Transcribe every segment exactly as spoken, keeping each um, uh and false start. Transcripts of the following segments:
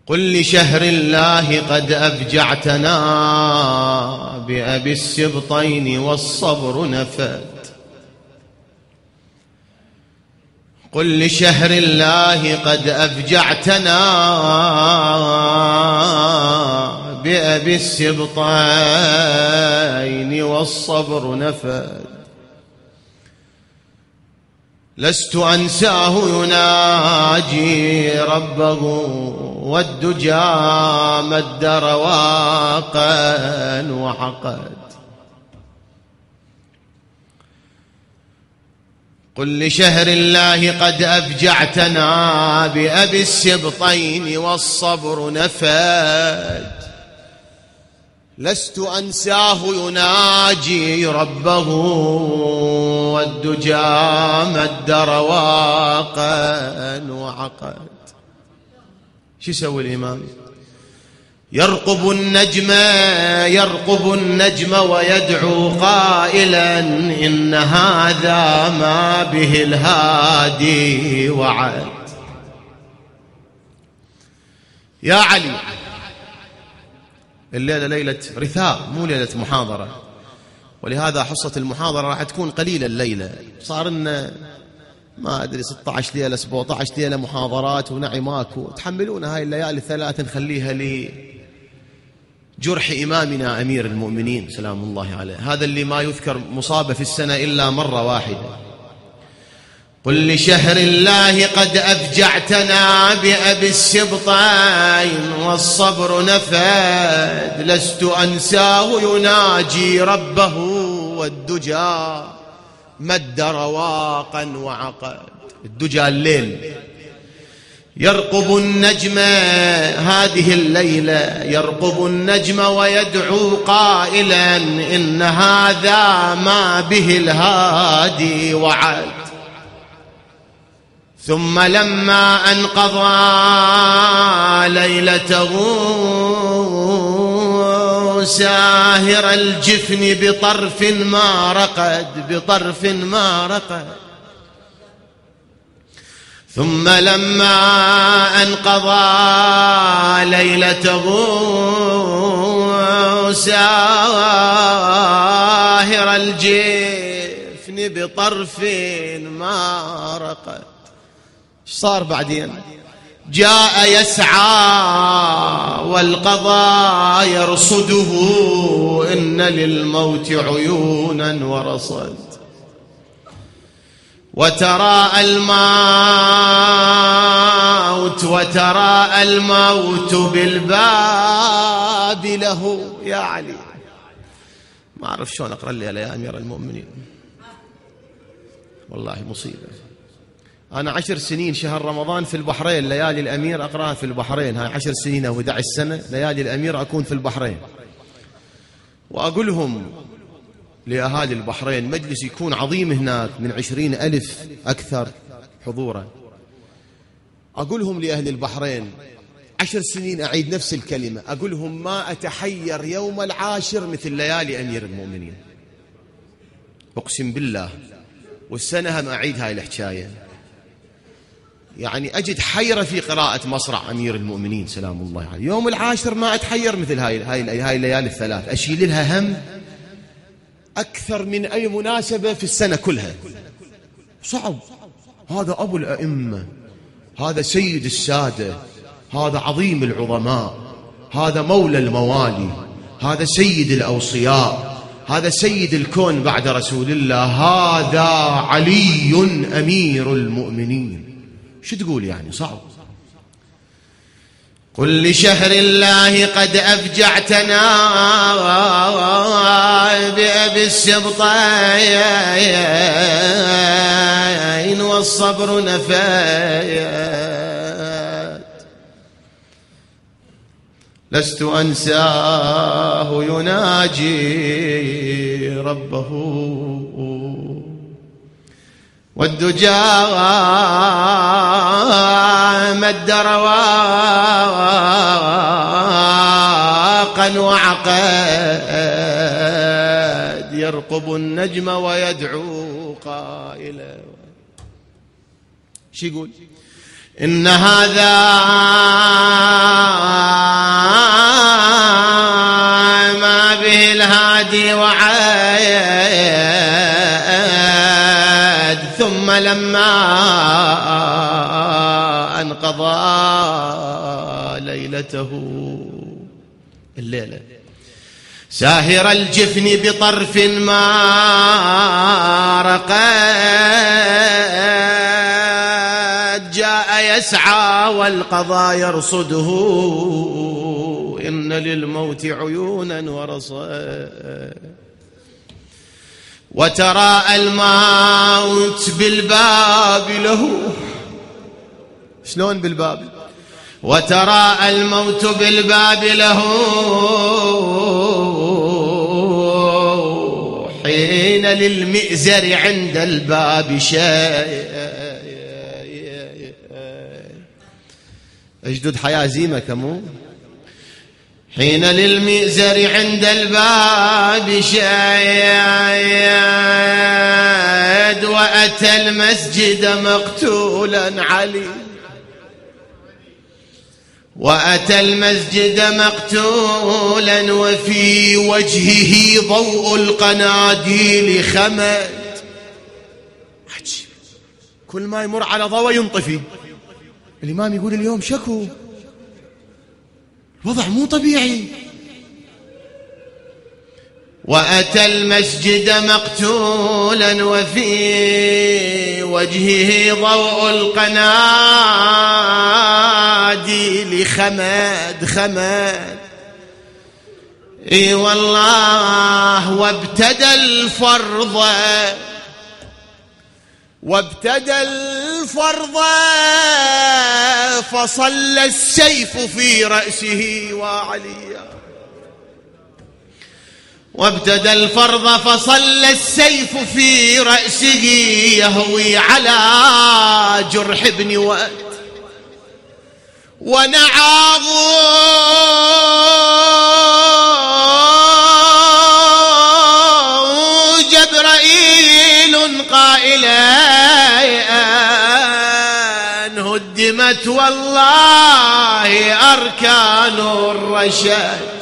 قل لشهر الله قد أفجعتنا بأبي السبطين والصبر نفد. قل لشهر الله قد أفجعتنا بأبي السبطين والصبر نفد. لست أنساه يناجي ربه والدجى مد رواقا وعقد. قل لشهر الله قد أفجعتنا بأبي السبطين والصبر نفد. لست أنساه يناجي ربه والدجى مد رواقا وعقد. شو يسوي الإمام؟ يرقب النجم يرقب النجم ويدعو قائلا إن هذا ما به الهادي وعد. يا علي، الليلة ليلة رثاء مو ليلة محاضرة، ولهذا حصة المحاضرة راح تكون قليلة الليلة. صار لنا ما أدري ستة عشر ليلة سبعة عشر ليلة محاضرات ونعي ماكو. تحملون هاي الليالي الثلاث نخليها لجرح إمامنا أمير المؤمنين سلام الله عليه، هذا اللي ما يذكر مصابة في السنة إلا مرة واحدة. قل لشهر الله قد أفجعتنا بأبي السبطين والصبر نفد. لست أنساه يناجي ربه والدجى مد رواقا وعقد. الدجى الليل، يرقب النجم هذه الليلة، يرقب النجم ويدعو قائلا إن هذا ما به الهادي وعد. ثم لما أنقضى ليلته ساهر الجفن بطرف ما رقد بطرف ما رقد. ثم لما أنقضى ليلته ساهر الجفن بطرف ما رقد. صار بعدين؟ جاء يسعى والقضاء يرصده إن للموت عيونا ورصد. وتراءى الموت وتراءى الموت بالباب له. يا علي، ما أعرف شلون أقرأ لي يا أمير المؤمنين، والله مصيبة. أنا عشر سنين شهر رمضان في البحرين، ليالي الأمير أقرأها في البحرين. هاي عشر سنين أو أحد عشر سنة ليالي الأمير أكون في البحرين. وأقولهم لأهالي البحرين، مجلس يكون عظيم هناك من عشرين ألف أكثر حضورا. أقولهم لأهل البحرين عشر سنين أعيد نفس الكلمة، أقولهم ما أتحير يوم العاشر مثل ليالي أمير المؤمنين، أقسم بالله. والسنة هم أعيد هاي الحكاية، يعني أجد حيرة في قراءة مصرع أمير المؤمنين سلام الله عليه. يوم العاشر ما أتحير مثل هاي هاي هاي الليالي الثلاث، أشيل لها هم أكثر من أي مناسبة في السنة كلها. صعب. هذا أبو الأئمة، هذا سيد السادة، هذا عظيم العظماء، هذا مولى الموالي، هذا سيد الأوصياء، هذا سيد الكون بعد رسول الله، هذا علي أمير المؤمنين. شو تقول يعني؟ صعب. قل لشهر الله قد أفجعتنا بأبي السبطين والصبر نفد. لست أنساه يناجي ربه والدجى مد رواقا وعقد. يرقب النجم ويدعو قائلا. شو يقول؟ إن هذا ما به الهادي وعاد. ثم لما انقضى ليلته الليلة ساهر الجفن بطرف ما رقد جاء يسعى والقضاء يرصده. إن للموت عيونا ورصد وتراءى الموت بالباب له. شلون بالباب؟ وتراءى الموت بالباب له حين للمئزر عند الباب شيء. اجدد حياة زيمة كمو. حين للمئزر عند الباب شاهد وأتى المسجد مقتولا علي. وأتى المسجد مقتولا وفي وجهه ضوء القناديل خمد. عجيب، كل ما يمر على ضوء ينطفي. الإمام يقول اليوم شكو، الوضع مو طبيعي. وأتى المسجد مقتولا وفي وجهه ضوء القناديل خمد خمد. اي والله وابتدى الفرض وابتدى الفرض فصلى السيف في رأسه وعليا. وابتدى الفرض فصلى السيف في رأسه يهوي على جرح ابن وأد. ونعاه جبرائيل قائلا هدمت والله أركان الرشاد.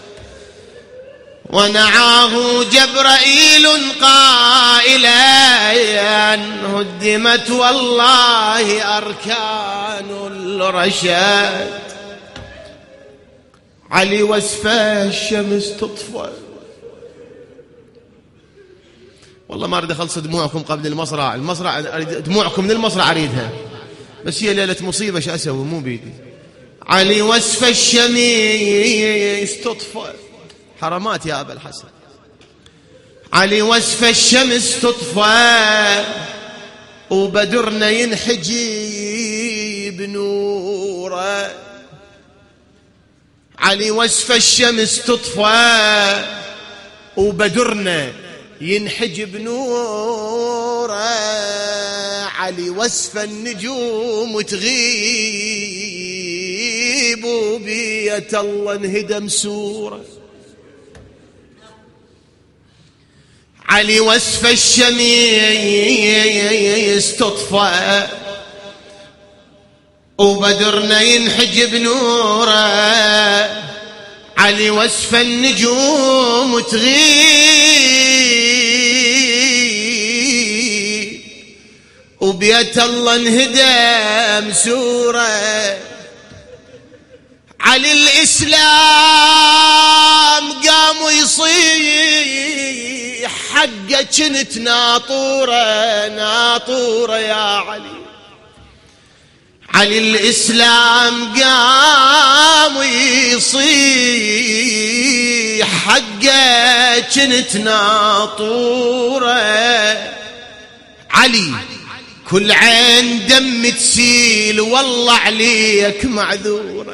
ونعاه جبرائيل قائلا هدمت والله أركان الرشاد. علي وسفه الشمس تطفى. والله ما أريد أخلص دموعكم قبل المصرع. المصرع دموعكم من المصرع أريدها، بس هي ليلة مصيبة شو أسوي، مو بيدي. علي وسفه الشمس تطفى. حرمات يا أبا الحسن. علي وسف الشمس تطفى وبدرنا ينحجي بنوره. علي وسف الشمس تطفى وبدرنا ينحجب نوره. علي وسف النجوم تغيب وبيت الله انهدم سوره. علي وسف الشمس تطفى وبدرنا ينحجب نوره. علي وسف النجوم تغيب وبيت الله انهدم سوره. علي الإسلام قاموا يصيح حقه كنت ناطوره ناطوره يا علي. علي الإسلام قاموا يصيح حقه كنت ناطوره. علي كل عين دم تسيل والله عليك معذوره.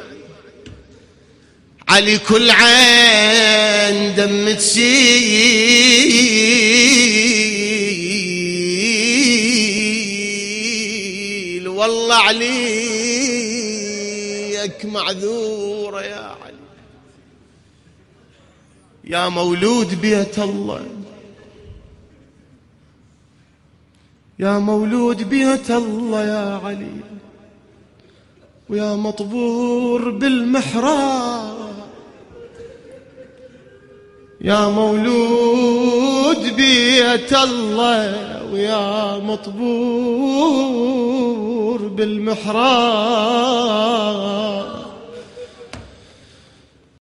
علي كل عين دم تسيل والله عليك معذورة يا علي. يا مولود بيت الله، يا مولود بيت الله يا علي، ويا مطبور بالمحراب، يا مولود بيت الله ويا مطبور بالمحراب،